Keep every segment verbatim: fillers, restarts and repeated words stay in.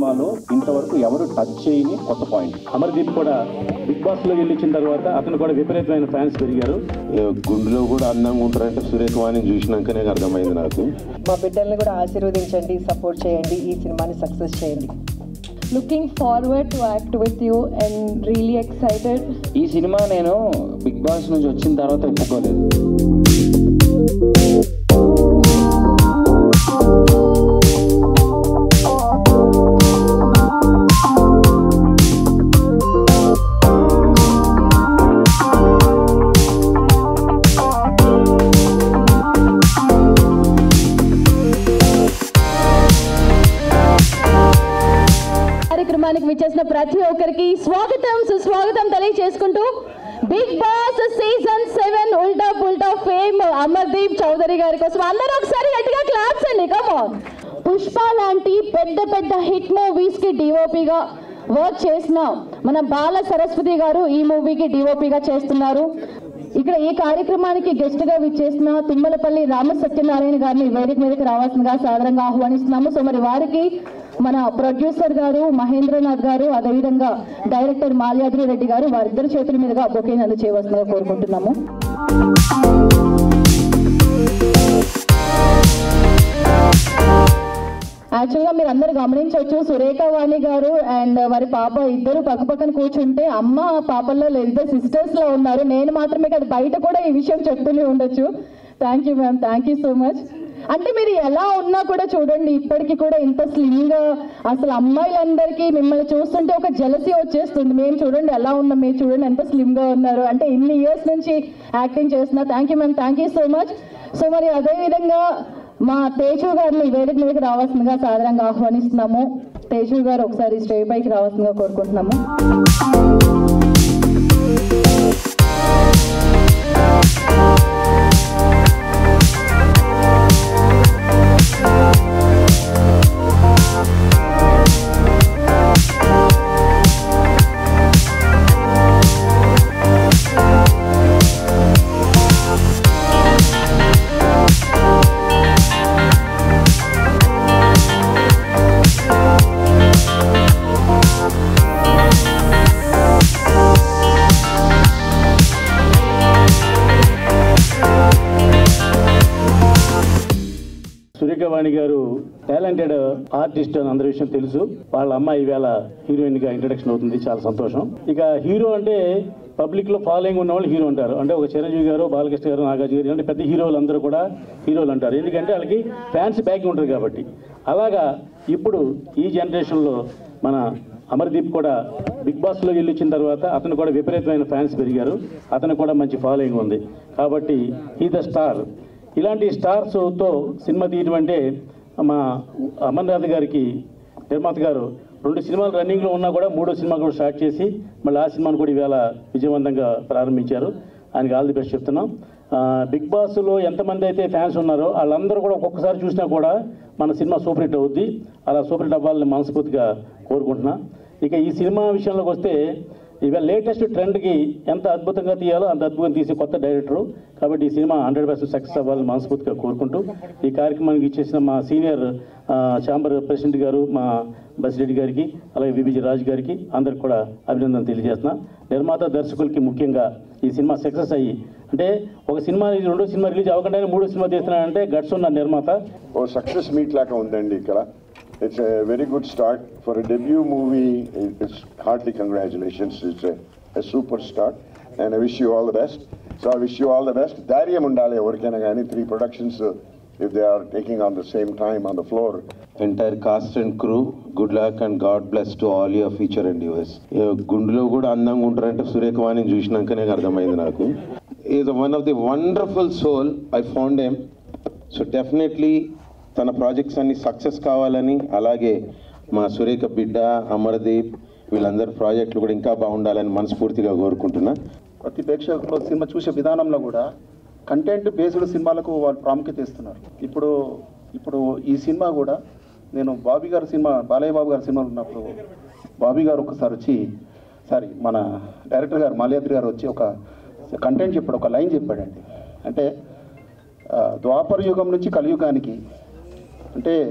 సినిమాలో ఇంతవరకు ఎవరు టచ్ చేయని కొత్త పాయింట్. అమర్దీప్ కూడా బిగ్ బాస్ లో వెళ్ళిన తర్వాత అతను కూడా విపరీతమైన ఫ్యాన్స్ పెరిగారు. గుండెలో కూడా అందంగా ఉంటారంటే సురేఖ వాణి చూసినాకనే అర్థమైంది నాకు. మా బిడ్డల్ని కూడా ఆశీర్వదించండి, సపోర్ట్ చేయండి, ఈ సినిమాని సక్సెస్ చేయండి. Looking forward to act with you and really excited. ఈ సినిమా నేను బిగ్ బాస్ నుంచి వచ్చిన తర్వాత ఒప్పుకోలేదు. కార్యక్రమానికి విచ్చేసిన ప్రతి ఒక్కరికి స్వాగతం సుస్వాగతం తెలియజేసుకుంటూ బిగ్ బాస్ సీజన్ సెవెన్ ఉల్టా పుల్టా ఫేమ్ అమర్దీప్ చౌదరి గారి కోసం అందరూ ఒకసారి గట్టిగా క్లాప్స్ అండి. Come on. పుష్ప లాంటి పెద్ద పెద్ద హిట్ మూవీస్ కి డిఓపిగా వర్క్ చేసిన మన బాల సరస్వతి గారు ఈ మూవీకి డిఓపిగా చేస్తున్నారు. ఇక్కడ ఈ కార్యక్రమానికి గెస్ట్ గా విచ్చేసిన తుమ్మలపల్లి రామ సత్యనారాయణ గారిని వేదిక మీదకి రావాల్సిందిగా సాదరంగా ఆహ్వానిస్తున్నాము. సో మరి వారికి మన ప్రొడ్యూసర్ గారు మహేంద్రనాథ్ గారు, అదేవిధంగా డైరెక్టర్ మాల్యాద్రి రెడ్డి గారు వారిద్దరి చేతుల మీదుగా బొకేని అందజేయవలసిందిగా కోరుకుంటున్నాము. యాక్చువల్గా మీరు అందరూ గమనించవచ్చు, సురేఖ వాణి గారు అండ్ వారి పాప ఇద్దరు పక్క పక్కన కూర్చుంటే అమ్మ పాపల్లో ఇద్దరు సిస్టర్స్ లో ఉన్నారు. నేను మాత్రమే కాదు, బయట కూడా ఈ విషయం చెప్తూనే ఉండొచ్చు. Thank you ma'am, thank you so much. అంటే మీరు ఎలా ఉన్నా కూడా చూడండి, ఇప్పటికీ కూడా ఇంత స్లిమ్ గా, అసలు అమ్మాయిలందరికీ మిమ్మల్ని చూస్తుంటే ఒక జలసీ వచ్చేస్తుంది. మేము చూడండి ఎలా ఉన్నాం, మీరు చూడండి ఎంత స్లిమ్ గా ఉన్నారు. అంటే ఇన్ని ఇయర్స్ నుంచి యాక్టింగ్ చేస్తున్నా. Thank you ma'am, thank you so much. So మరి అదేవిధంగా మా తేజు గారిని వేదిక మీదకి రావాల్సిందిగా సాధారణంగా ఆహ్వానిస్తున్నాము. తేజు గారు ఒకసారి స్టేజ్ పైకి రావాల్సిందిగా కోరుకుంటున్నాము. వాణి గారు టాలెంటెడ్ ఆర్టిస్ట్ అని అందరి విషయం తెలుసు. వాళ్ళ అమ్మాయి ఈవేళ హీరోయిన్ గా ఇంట్రడక్షన్ అవుతుంది, చాలా సంతోషం. ఇక హీరో అంటే పబ్లిక్ లో ఫాలోయింగ్ ఉన్న వాళ్ళు హీరో అంటారు. అంటే ఒక చిరంజీవి గారు, బాలకృష్ణ గారు, నాగార్జున గారు అంటే పెద్ద హీరోలు అందరూ కూడా హీరోలు అంటారు. ఎందుకంటే వాళ్ళకి ఫ్యాన్స్ బ్యాకింగ్ ఉంటుంది కాబట్టి. అలాగా ఇప్పుడు ఈ జనరేషన్లో మన అమర్దీప్ కూడా బిగ్ బాస్లో వెళ్ళొచ్చిన తర్వాత అతను కూడా విపరీతమైన ఫ్యాన్స్ పెరిగారు. అతను కూడా మంచి ఫాలోయింగ్ ఉంది కాబట్టి హీ ద స్టార్. ఇలాంటి స్టార్స్తో సినిమా తీయడం అంటే మా అమర్నాథ్ గారికి నిర్మాత గారు రెండు సినిమాలు రన్నింగ్లో ఉన్నా కూడా మూడో సినిమా కూడా స్టార్ట్ చేసి మళ్ళీ ఆ సినిమాను కూడా ఈవేళ విజయవంతంగా ప్రారంభించారు. ఆయనకి ఆల్ ది బెస్ట్ చెప్తున్నాం. బిగ్ బాస్లో ఎంతమంది అయితే ఫ్యాన్స్ ఉన్నారో వాళ్ళందరూ కూడా ఒక్కొక్కసారి చూసినా కూడా మన సినిమా సూపర్ హిట్ అవుద్ది. అలా సూపర్ హిట్ అవ్వాలని మనస్ఫూర్తిగా కోరుకుంటున్నా. ఇక ఈ సినిమా విషయంలోకి వస్తే ఇవాళ లేటెస్ట్ ట్రెండ్కి ఎంత అద్భుతంగా తీయాలో అంత అద్భుతంగా తీసే కొత్త డైరెక్టరు కాబట్టి ఈ సినిమా హండ్రెడ్ పర్సెంట్ సక్సెస్ అవ్వాలని మనస్ఫూర్తిగా కోరుకుంటూ ఈ కార్యక్రమానికి ఇచ్చేసిన మా సీనియర్ ఛాంబర్ ప్రెసిడెంట్ గారు, మా బసిరెడ్డి గారికి, అలాగే విబిజి రాజు గారికి అందరికి కూడా అభినందన తెలియజేస్తున్నా. నిర్మాత దర్శకులకి ముఖ్యంగా ఈ సినిమా సక్సెస్ అయ్యి అంటే ఒక సినిమా రెండో సినిమా రిలీజ్ అవ్వకుండానే మూడో సినిమా తీస్తున్నాడంటే గట్స్ ఉన్న నిర్మాత. ఓ సక్సెస్ మీట్ లాగా ఉందండి ఇక్కడ. It's a very good start for a debut movie. It's heartily congratulations. It's a, a super start, and I wish you all the best. So I wish you all the best. Dharyam undale evarkaina gaani three productions uh, if they are taking on the same time on the floor. Entire cast and crew, good luck and God bless to all your future endeavors. Gundlo kuda andanga untarante Surekha Vani chusinankane ardhamaindi naaku. He is one of the wonderful soul. I found him. So definitely తన projects అన్ని success కావాలని, అలాగే మా సురేఖ బిడ్డ అమర్దీప్ వీళ్ళందరి ప్రాజెక్టులు కూడా ఇంకా బాగుండాలని మనస్ఫూర్తిగా కోరుకుంటున్నా. ప్రతి ప్రేక్షకులు సినిమా చూసే విధానంలో కూడా కంటెంట్ బేస్డ్ సినిమాలకు వాళ్ళు ప్రాముఖ్యత ఇస్తున్నారు. ఇప్పుడు ఇప్పుడు ఈ సినిమా కూడా నేను బాబీ గారి సినిమా, బాలయ్య బాబు గారి సినిమాలు ఉన్నప్పుడు బాబీ గారు ఒకసారి వచ్చి, సారీ మన డైరెక్టర్ గారు మాల్యాద్రి గారు వచ్చి ఒక కంటెంట్ చెప్పాడు, ఒక లైన్ చెప్పాడండి. అంటే ద్వాపర యుగం నుంచి కలియుగానికి అంటే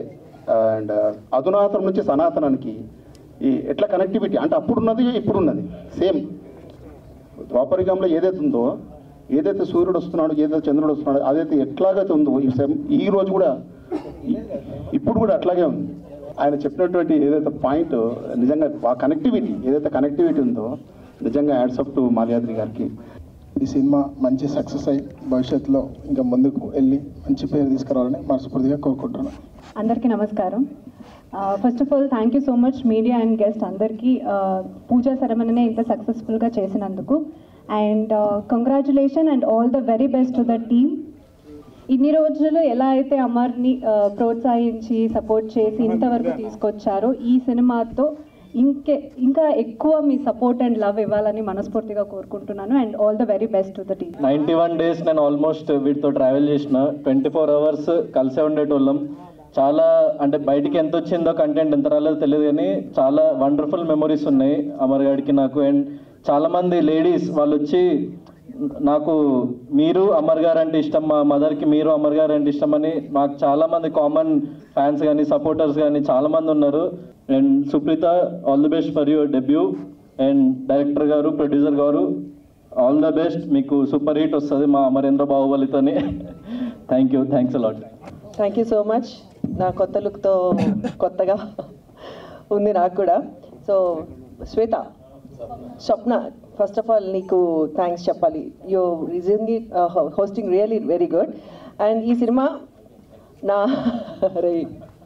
అండ్ అధునాతనం నుంచి సనాతనానికి ఈ ఎట్లా కనెక్టివిటీ అంటే అప్పుడున్నది ఇప్పుడున్నది సేమ్. ద్వాపరికంలో ఏదైతే ఉందో, ఏదైతే సూర్యుడు వస్తున్నాడు, ఏదైతే చంద్రుడు వస్తున్నాడు, అదైతే ఎట్లాగైతే ఉందో ఈ సేమ్ ఈ రోజు కూడా ఇప్పుడు కూడా అట్లాగే ఉంది. ఆయన చెప్పినటువంటి ఏదైతే పాయింట్ నిజంగా ఆ కనెక్టివిటీ ఏదైతే కనెక్టివిటీ ఉందో నిజంగా యాడ్సప్ టు మాల్యాద్రి గారికి. ఈ సినిమా మంచి సక్సెస్ అయ్యి భవిష్యత్తులో ఇంకా ముందుకు వెళ్ళి మంచి పేరు తీసుకురావాలని మనస్ఫూర్తిగా కోరుకుంటున్నాను. అందరికీ నమస్కారం. First of all thank you so much media and guest అందరికీ పూజా సెరమనీనే ఇంత సక్సెస్ఫుల్గా చేసినందుకు. And congratulation and all the very best to the team. ఇన్ని రోజులు ఎలా అయితే అమర్ని ప్రోత్సహించి సపోర్ట్ చేసి ఇంతవరకు తీసుకొచ్చారో ఈ సినిమాతో ఇంకే ఇంకా ఎక్కువ మీ సపోర్ట్ అండ్ లవ్ ఇవ్వాలని మనస్ఫూర్తిగా కోరుకుంటున్నాను. And all the very best to the team. Ninety one days నేను ఆల్మోస్ట్ వీటితో ట్రావెల్ చేసిన, ట్వంటీ ఫోర్ అవర్స్ కలిసే ఉండేటోళ్ళం. చాలా అంటే బయటికి ఎంత వచ్చిందో కంటెంట్ ఎంత రాలేదో తెలియదు, కానీ చాలా వండర్ఫుల్ మెమొరీస్ ఉన్నాయి అమర్ గారికి నాకు. అండ్ చాలామంది లేడీస్ వాళ్ళు వచ్చి నాకు మీరు అమర్ గారు అంటే ఇష్టం, మా మదర్కి మీరు అమర్ గారు అంటే ఇష్టం అని నాకు చాలామంది కామన్ ఫ్యాన్స్ కానీ సపోర్టర్స్ కానీ చాలామంది ఉన్నారు. And Supreetha, all the best for your debut. And director garu, producer garu, all the best. మీకు సూపర్ హిట్ వస్తుంది మా అమరేంద్ర బాహుబలితోని. Thank you, thanks a lot. Thank you so much. నా కొత్త లుక్తో కొత్తగా ఉంది నాకు కూడా. So Shweta, Swapna, first of all నీకు థ్యాంక్స్ చెప్పాలి. You recently hosting really very good. And ఈ సినిమా నా రే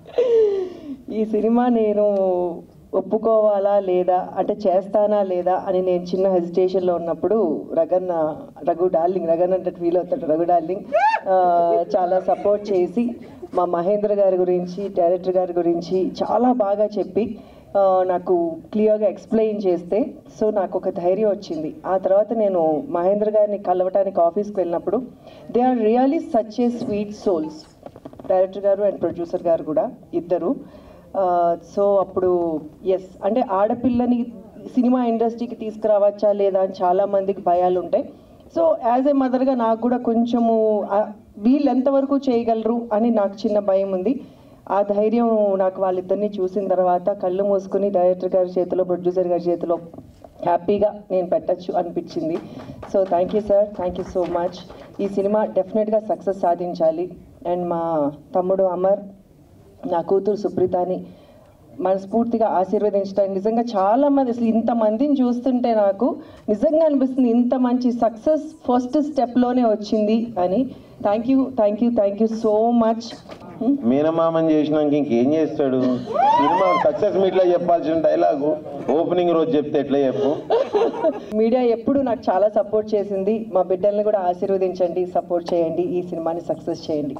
ఈ సినిమా నేను ఒప్పుకోవాలా లేదా అంటే చేస్తానా లేదా అని నేను చిన్న హెజిటేషన్లో ఉన్నప్పుడు రగన్న రఘు డార్లింగ్ రగన్ అంటే ఫీల్ అవుతాడు రఘు డార్లింగ్ చాలా సపోర్ట్ చేసి మా మహేంద్ర గారి గురించి, డైరెక్టర్ గారి గురించి చాలా బాగా చెప్పి నాకు క్లియర్గా ఎక్స్ప్లెయిన్ చేస్తే సో నాకు ఒక ధైర్యం వచ్చింది. ఆ తర్వాత నేను మహేంద్ర గారిని కలవటానికి ఆఫీస్కి వెళ్ళినప్పుడు they are really such a sweet souls, director garu and producer garu కూడా ఇద్దరు. సో అప్పుడు ఎస్ అంటే ఆడపిల్లని సినిమా ఇండస్ట్రీకి తీసుకురావచ్చా లేదా అని చాలామందికి భయాలు ఉంటాయి. సో యాజ్ ఏ మదర్గా నాకు కూడా కొంచెము వీళ్ళు ఎంతవరకు చేయగలరు అని నాకు చిన్న భయం ఉంది. ఆ ధైర్యం నాకు వాళ్ళిద్దరిని చూసిన తర్వాత కళ్ళు మూసుకుని డైరెక్టర్ గారి చేతిలో, ప్రొడ్యూసర్ గారి చేతిలో హ్యాపీగా నేను పెట్టచ్చు అనిపించింది. So thank you sir, thank you so much. ఈ సినిమా డెఫినెట్గా సక్సెస్ సాధించాలి. అండ్ మా తమ్ముడు అమర్, నా కూతురు సుప్రీతని మనస్ఫూర్తిగా ఆశీర్వదించడానికి నిజంగా చాలామంది అసలు ఇంతమందిని చూస్తుంటే నాకు నిజంగా అనిపిస్తుంది ఇంత మంచి సక్సెస్ ఫస్ట్ స్టెప్లోనే వచ్చింది అని. Thank you, thank you, thank you so much. మీనమామని చేసినాక ఇంకేం చేస్తాడు? సినిమా సక్సెస్ మీట్లో చెప్పాల్సిన డైలాగు ఓపెనింగ్ రోజు చెప్తే ఎట్లా చెప్పు? మీడియా ఎప్పుడు నాకు చాలా సపోర్ట్ చేసింది. మా బిడ్డల్ని కూడా ఆశీర్వదించండి, సపోర్ట్ చేయండి, ఈ సినిమాని సక్సెస్ చేయండి.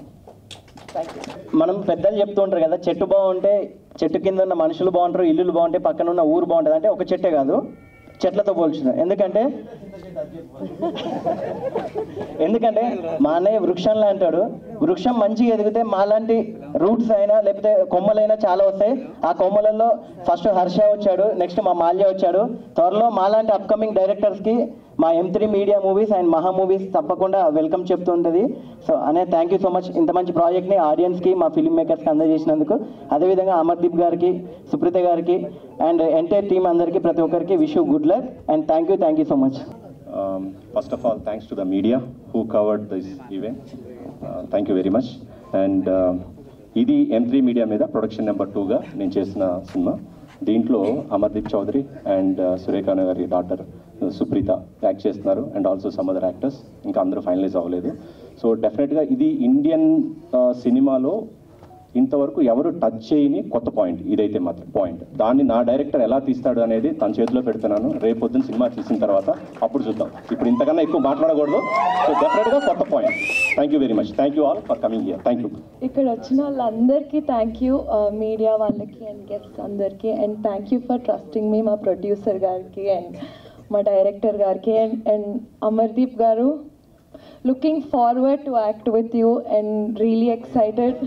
మనం పెద్దలు చెప్తూ ఉంటారు కదా, చెట్టు బాగుంటే చెట్టు కింద ఉన్న మనుషులు బాగుంటారు, ఇల్లులు బాగుంటే పక్కన ఉన్న ఊరు బాగుంటుంది. అంటే ఒక చెట్టే కాదు, చెట్లతో పోల్చున్నాం. ఎందుకంటే ఎందుకంటే మా అన్నయ్య వృక్షంలా అంటాడు. వృక్షం మంచిగా ఎదిగితే మాలాంటి రూట్స్ అయినా లేకపోతే కొమ్మలైనా చాలా వస్తాయి. ఆ కొమ్మలలో ఫస్ట్ హర్ష వచ్చాడు, నెక్స్ట్ మా మాల్య వచ్చాడు. త్వరలో మాలాంటి అప్కమింగ్ డైరెక్టర్స్కి మా M three media movies and Maha movies తప్పకుండా వెల్కమ్ చెప్తుంటుంది. సో అనే థ్యాంక్ యూ సో మచ్ ఇంత మంచి ప్రాజెక్ట్ని ఆడియన్స్కి, మా ఫిల్మ్ మేకర్స్కి అందజేసినందుకు. అదేవిధంగా అమర్దీప్ గారికి, సుప్రీత గారికి అండ్ ఎంటైర్ టీమ్ అందరికీ ప్రతి ఒక్కరికి wish you good luck and thank you, thank you so much. First of all thanks to the media who covered this event. Thank you very much. And ఇది M three media మీద production number టూగా నేను చేసిన cinema. దీంట్లో Amardeep Chowdary and Surekha garu daughter Supreetha act చేస్తున్నారు and also some other actors. ఇంకా అందరూ finalise అవ్వలేదు. సో డెఫినెట్గా ఇది ఇండియన్ సినిమాలో ఇంతవరకు ఎవరు టచ్ చేయని కొత్త పాయింట్ ఇదైతే మాత్రం పాయింట్. దాన్ని నా డైరెక్టర్ ఎలా తీస్తాడు అనేది తన చేతిలో పెడుతున్నాను. రేపు పొద్దున్న సినిమా తీసిన తర్వాత అప్పుడు చూద్దాం. ఇప్పుడు ఇంతకన్నా ఎక్కువ మాట్లాడకూడదు. సో డెఫినెట్గా కొత్త point. Thank you very much. Thank you all for coming here. Thank you. ఇక్కడ వచ్చిన వాళ్ళందరికీ థ్యాంక్ యూ, మీడియా వాళ్ళకి అండ్ గెస్ట్స్ అందరికీ. And thank you for trusting me, మా ప్రొడ్యూసర్ గారికి అండ్ మా డైరెక్టర్ గారికి and and Amardeep garu. Looking forward to act with you and really excited.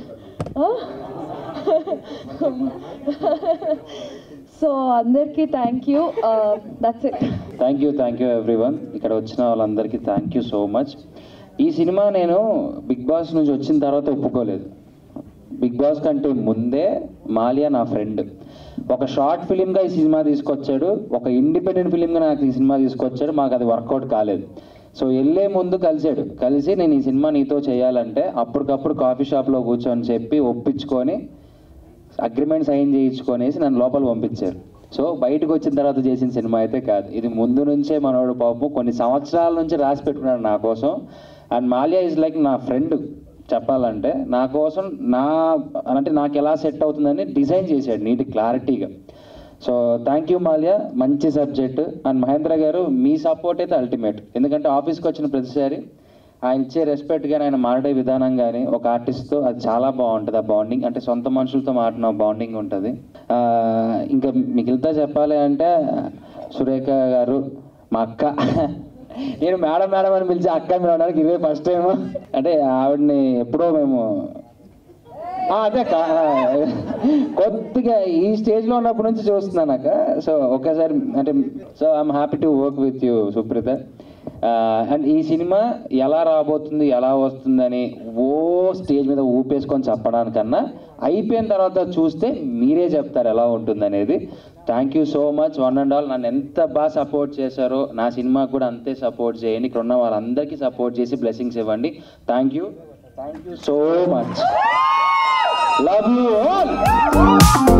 So అందరికీ thank you. That's it. Thank you, thank you everyone. ఇక్కడ వచ్చిన వాళ్ళందరికీ thank you so much. ఈ సినిమా నేను బిగ్ బాస్ నుంచి వచ్చిన తర్వాత ఒప్పుకోలేదు. బిగ్ బాస్ కంటే ముందే మాలియా నా ఫ్రెండ్. ఒక షార్ట్ ఫిలింగా ఈ సినిమా తీసుకొచ్చాడు, ఒక ఇండిపెండెంట్ ఫిలింగా నాకు ఈ సినిమా తీసుకొచ్చాడు. మాకు అది వర్కౌట్ కాలేదు. సో వెళ్ళే ముందు కలిసాడు, కలిసి నేను ఈ సినిమా నీతో చేయాలంటే అప్పటికప్పుడు కాఫీ షాప్లో కూర్చొని చెప్పి ఒప్పించుకొని అగ్రిమెంట్ సైన్ చేయించుకొనేసి నన్ను లోపల పంపించారు. సో బయటకు వచ్చిన తర్వాత చేసిన సినిమా అయితే కాదు, ఇది ముందు నుంచే మనోడు పాపం కొన్ని సంవత్సరాల నుంచి రాసి పెట్టుకున్నాడు నా కోసం. అండ్ మాలియా ఈజ్ లైక్ నా ఫ్రెండ్ చెప్పాలంటే. నా కోసం నా అంటే నాకు ఎలా సెట్ అవుతుందని డిజైన్ చేశాడు నీటి క్లారిటీగా. సో థ్యాంక్ యూ మాలియా, మంచి సబ్జెక్ట్. అండ్ మహేంద్ర గారు మీ సపోర్ట్ అయితే అల్టిమేట్. ఎందుకంటే ఆఫీస్కి వచ్చిన ప్రతిసారి ఆయన ఇచ్చే రెస్పెక్ట్ కానీ ఆయన మాట్లాడే విధానం కానీ ఒక ఆర్టిస్ట్తో అది చాలా బాగుంటుంది. ఆ బాండింగ్ అంటే సొంత మనుషులతో మాట్లాడిన బాండింగ్ ఉంటుంది. ఇంకా మిగిలితే చెప్పాలి అంటే సురేఖ గారు మా అక్క, నేను మేడం మేడం అని పిలిచి అక్క మేడానికి ఇదే ఫస్ట్ టైం. అంటే ఆవిడని ఎప్పుడో మేము అదే కొద్దిగా ఈ స్టేజ్లో ఉన్నప్పటి నుంచి చూస్తున్నాను అక్క. సో ఒక్కసారి అంటే so I'm happy to work with you Supreetha. And ఈ సినిమా ఎలా రాబోతుంది ఎలా వస్తుందని ఓ స్టేజ్ మీద ఊపేసుకొని చెప్పడానికన్నా అయిపోయిన తర్వాత చూస్తే మీరే చెప్తారు ఎలా ఉంటుంది అనేది. Thank you so much one and all. నన్ను ఎంత బాగా సపోర్ట్ చేశారో నా సినిమాకి కూడా అంతే సపోర్ట్ చేయండి. ఇక్కడ ఉన్న వాళ్ళందరికీ సపోర్ట్ చేసి బ్లెస్సింగ్స్ ఇవ్వండి. Thank you thank you so much. Love you all.